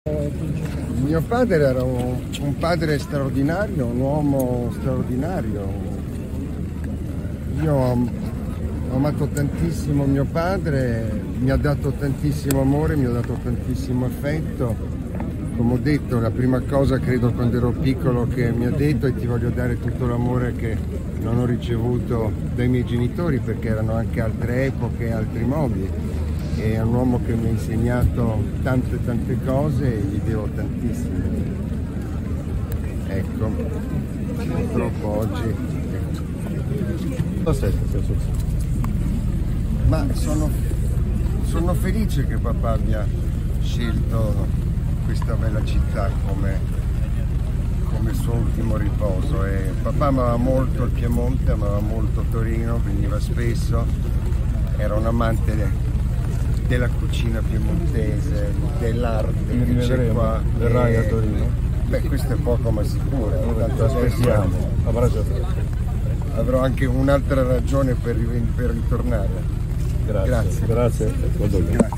Mio padre era un padre straordinario, un uomo straordinario. Io ho amato tantissimo mio padre, mi ha dato tantissimo amore, mi ha dato tantissimo affetto. Come ho detto, la prima cosa credo quando ero piccolo che mi ha detto: e ti voglio dare tutto l'amore che non ho ricevuto dai miei genitori, perché erano anche altre epoche, altri modi. È un uomo che mi ha insegnato tante cose e gli devo tantissimo. Ecco, purtroppo oggi. Ma sono felice che papà abbia scelto questa bella città come suo ultimo riposo. E papà amava molto il Piemonte, amava molto Torino, veniva spesso, era un amante della cucina piemontese, dell'arte che c'è qua. Verrai a Torino? Beh, questo è poco ma sicuro. Ti aspettiamo. Abbraccio. Avrò anche un'altra ragione per ritornare. Grazie. Grazie. Grazie.